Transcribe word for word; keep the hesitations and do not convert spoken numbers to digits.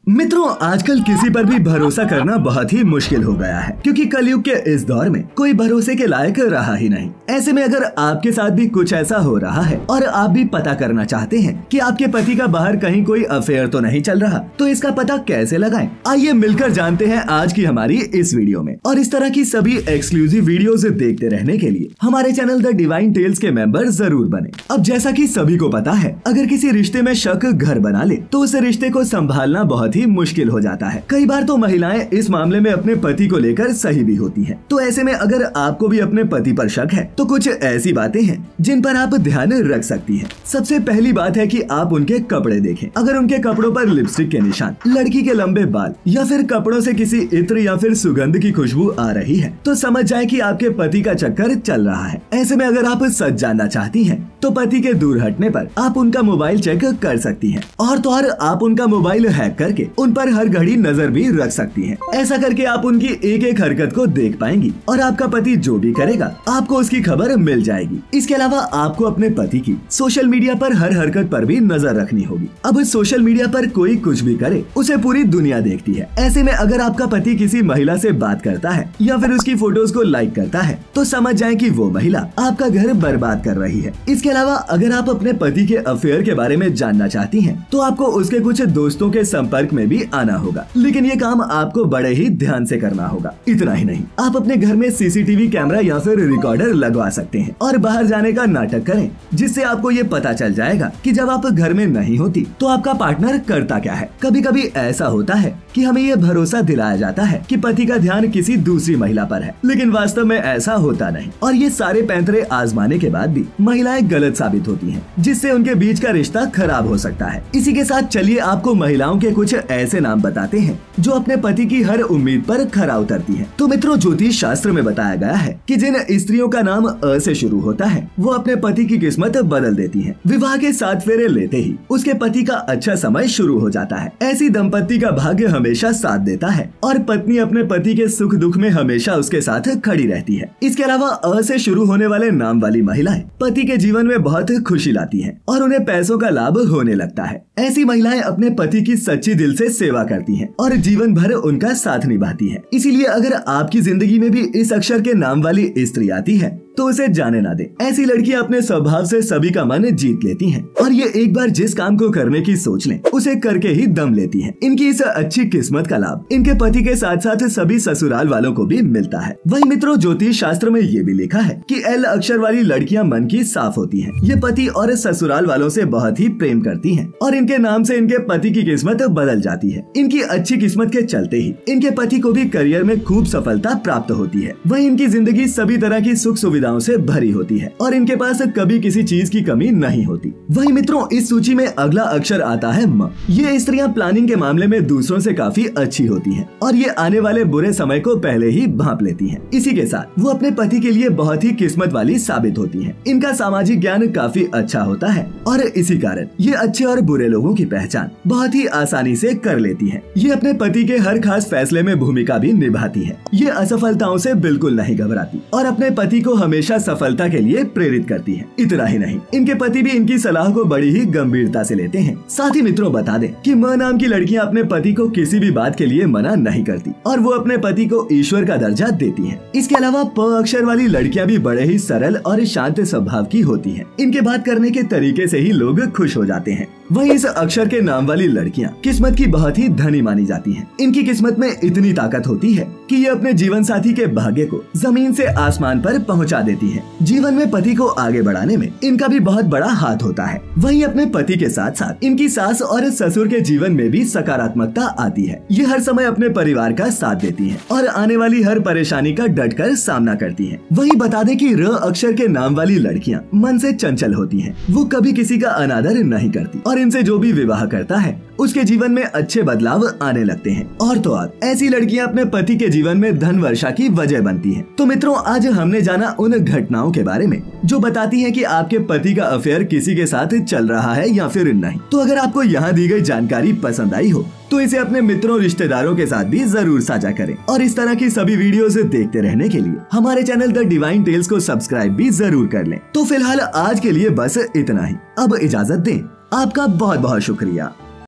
मित्रों, आजकल किसी पर भी भरोसा करना बहुत ही मुश्किल हो गया है क्योंकि कलयुग के इस दौर में कोई भरोसे के लायक रहा ही नहीं। ऐसे में अगर आपके साथ भी कुछ ऐसा हो रहा है और आप भी पता करना चाहते हैं कि आपके पति का बाहर कहीं कोई अफेयर तो नहीं चल रहा, तो इसका पता कैसे लगाएं? आइए मिलकर जानते हैं आज की हमारी इस वीडियो में। और इस तरह की सभी एक्सक्लूसिव वीडियोस देखते रहने के लिए हमारे चैनल द डिवाइन टेल्स के मेंबर जरूर बने। अब जैसा कि सभी को पता है, अगर किसी रिश्ते में शक घर बना ले तो उस रिश्ते को संभालना बहुत ही मुश्किल हो जाता है। कई बार तो महिलाएं इस मामले में अपने पति को लेकर सही भी होती हैं। तो ऐसे में अगर आपको भी अपने पति पर शक है तो कुछ ऐसी बातें हैं जिन पर आप ध्यान रख सकती हैं। सबसे पहली बात है कि आप उनके कपड़े देखें। अगर उनके कपड़ों पर लिपस्टिक के निशान, लड़की के लंबे बाल या फिर कपड़ों से किसी इत्र या फिर सुगंध की खुशबू आ रही है तो समझ जाए कि आपके पति का चक्कर चल रहा है। ऐसे में अगर आप सच जानना चाहती हैं तो पति के दूर हटने पर आप उनका मोबाइल चेक कर सकती हैं। और तो और आप उनका मोबाइल हैक करके उन पर हर घड़ी नजर भी रख सकती हैं। ऐसा करके आप उनकी एक एक हरकत को देख पाएंगी और आपका पति जो भी करेगा आपको उसकी खबर मिल जाएगी। इसके अलावा आपको अपने पति की सोशल मीडिया पर हर हरकत पर भी नजर रखनी होगी। अब सोशल मीडिया पर कोई कुछ भी करे उसे पूरी दुनिया देखती है। ऐसे में अगर आपका पति किसी महिला से बात करता है या फिर उसकी फोटोज को लाइक करता है तो समझ जाए कि वो महिला आपका घर बर्बाद कर रही है। इसके अलावा अगर आप अपने पति के अफेयर के बारे में जानना चाहती हैं तो आपको उसके कुछ दोस्तों के संपर्क में भी आना होगा, लेकिन ये काम आपको बड़े ही ध्यान से करना होगा। इतना ही नहीं, आप अपने घर में सीसीटीवी कैमरा या फिर रिकॉर्डर लगवा सकते हैं और बाहर जाने का नाटक करें, जिससे आपको ये पता चल जाएगा कि जब आप घर में नहीं होती तो आपका पार्टनर करता क्या है। कभी कभी ऐसा होता है कि हमें ये भरोसा दिलाया जाता है कि पति का ध्यान किसी दूसरी महिला पर है, लेकिन वास्तव में ऐसा होता नहीं। और ये सारे पैंतरे आजमाने के बाद भी महिलाएं गलत साबित होती हैं, जिससे उनके बीच का रिश्ता खराब हो सकता है। इसी के साथ चलिए आपको महिलाओं के कुछ ऐसे नाम बताते हैं जो अपने पति की हर उम्मीद पर खरा उतरती हैं। तो मित्रों, ज्योतिष शास्त्र में बताया गया है कि जिन स्त्रियों का नाम अ से शुरू होता है वो अपने पति की किस्मत बदल देती हैं। विवाह के सात फेरे लेते ही उसके पति का अच्छा समय शुरू हो जाता है। ऐसी दंपत्ति का भाग्य हमेशा साथ देता है और पत्नी अपने पति के सुख दुख में हमेशा उसके साथ खड़ी रहती है। इसके अलावा अ से शुरू होने वाले नाम वाली महिलाएं पति के जीवन में बहुत खुशी लाती हैं और उन्हें पैसों का लाभ होने लगता है। ऐसी महिलाएं अपने पति की सच्ची दिल से सेवा करती हैं और जीवन भर उनका साथ निभाती हैं। इसीलिए अगर आपकी जिंदगी में भी इस अक्षर के नाम वाली स्त्री आती है तो उसे जाने ना दे। ऐसी लड़कियां अपने स्वभाव से सभी का मन जीत लेती हैं और ये एक बार जिस काम को करने की सोच लें उसे करके ही दम लेती हैं। इनकी इस अच्छी किस्मत का लाभ इनके पति के साथ साथ सभी ससुराल वालों को भी मिलता है। वही मित्रों, ज्योतिष शास्त्र में ये भी लिखा है कि एल अक्षर वाली लड़कियां मन की साफ होती हैं। ये पति और ससुराल वालों से बहुत ही प्रेम करती हैं और इनके नाम से इनके पति की किस्मत बदल जाती है। इनकी अच्छी किस्मत के चलते ही इनके पति को भी करियर में खूब सफलता प्राप्त होती है। वही इनकी जिंदगी सभी तरह की सुख सुविधा से भरी होती है और इनके पास कभी किसी चीज की कमी नहीं होती। वही मित्रों, इस सूची में अगला अक्षर आता है म। ये स्त्रियां प्लानिंग के मामले में दूसरों से काफी अच्छी होती हैं और ये आने वाले बुरे समय को पहले ही भांप लेती हैं। इसी के साथ वो अपने पति के लिए बहुत ही किस्मत वाली साबित होती हैं। इनका सामाजिक ज्ञान काफी अच्छा होता है और इसी कारण ये अच्छे और बुरे लोगों की पहचान बहुत ही आसानी से कर लेती है। ये अपने पति के हर खास फैसले में भूमिका भी निभाती है। ये असफलताओं से बिल्कुल नहीं घबराती और अपने पति को हमेशा सफलता के लिए प्रेरित करती है। इतना ही नहीं, इनके पति भी इनकी सलाह को बड़ी ही गंभीरता से लेते हैं। साथ ही मित्रों, बता दें कि म नाम की लड़कियां अपने पति को किसी भी बात के लिए मना नहीं करती और वो अपने पति को ईश्वर का दर्जा देती हैं। इसके अलावा प अक्षर वाली लड़कियां भी बड़े ही सरल और शांत स्वभाव की होती हैं। इनके बात करने के तरीके से ही लोग खुश हो जाते हैं। वही इस अक्षर के नाम वाली लड़कियां किस्मत की बहुत ही धनी मानी जाती हैं। इनकी किस्मत में इतनी ताकत होती है कि ये अपने जीवन साथी के भाग्य को जमीन से आसमान पर पहुंचा देती हैं। जीवन में पति को आगे बढ़ाने में इनका भी बहुत बड़ा हाथ होता है। वही अपने पति के साथ साथ इनकी सास और ससुर के जीवन में भी सकारात्मकता आती है। ये हर समय अपने परिवार का साथ देती हैं और आने वाली हर परेशानी का डट कर सामना करती हैं। वही बता दें कि र अक्षर के नाम वाली लड़कियां मन से चंचल होती हैं। वो कभी किसी का अनादर नहीं करती और इनसे जो भी विवाह करता है उसके जीवन में अच्छे बदलाव आने लगते हैं। और तो और ऐसी लड़कियां अपने पति के जीवन में धन वर्षा की वजह बनती हैं। तो मित्रों, आज हमने जाना उन घटनाओं के बारे में जो बताती हैं कि आपके पति का अफेयर किसी के साथ चल रहा है या फिर नहीं। तो अगर आपको यहाँ दी गई जानकारी पसंद आई हो तो इसे अपने मित्रों रिश्तेदारों के साथ भी जरूर साझा करें और इस तरह की सभी वीडियोस देखते रहने के लिए हमारे चैनल द डिवाइन टेल्स को सब्सक्राइब भी जरूर कर लें। तो फिलहाल आज के लिए बस इतना ही। अब इजाजत दें। आपका बहुत बहुत शुक्रिया।